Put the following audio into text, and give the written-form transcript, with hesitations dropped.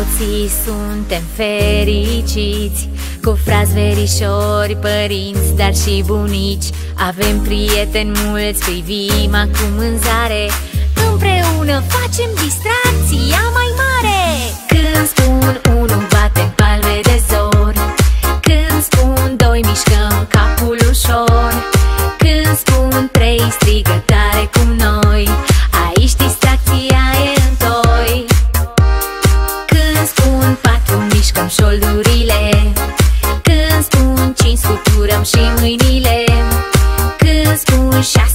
toții suntem fericiți, cu frați, verișori, părinți, dar și bunici. Avem prieteni mulți, privim acum în zare, împreună facem distracția mai mare. Când spun unu, batem palme de zor, când spun doi, mișcăm capul ușor, când spun trei, strigă tare cum noi, aici distracția e în toi. Când spun patru, mișcăm șoldurile, când spun cinci, scuturăm și mâinile, când spun șase,